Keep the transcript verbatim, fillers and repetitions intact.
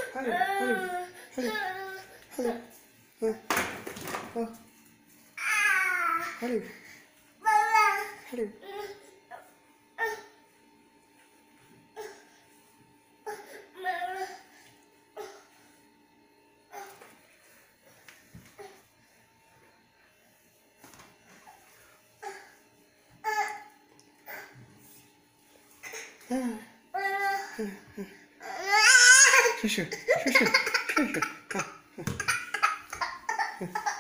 Hello, hello, hello, hello. Uh, oh. Hello. Hello. Ah. 试试，试试，试试，啊。